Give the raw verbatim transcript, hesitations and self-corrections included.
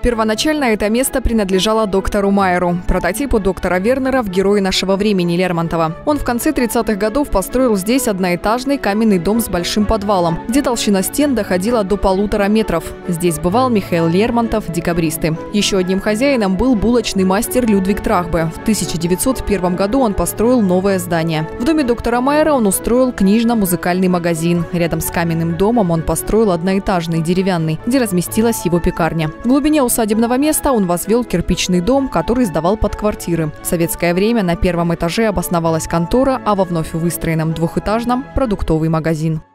Первоначально это место принадлежало доктору Майеру, прототипу доктора Вернера в «Герое нашего времени» Лермонтова. Он в конце тридцатых годов построил здесь одноэтажный каменный дом с большим подвалом, где толщина стен доходила до полутора метров. Здесь бывал Михаил Лермонтов, декабристы. Еще одним хозяином был булочный мастер Людвиг Трахбе. В тысяча девятьсот первом году он построил новое здание. В доме доктора Майера он устроил книжно-музыкальный магазин. Рядом с каменным домом он построил одноэтажный деревянный, где разместилась его пекарня. В глубине усадебного места он возвел кирпичный дом, который сдавал под квартиры. В советское время на первом этаже обосновалась контора, а во вновь выстроенном двухэтажном – продуктовый магазин.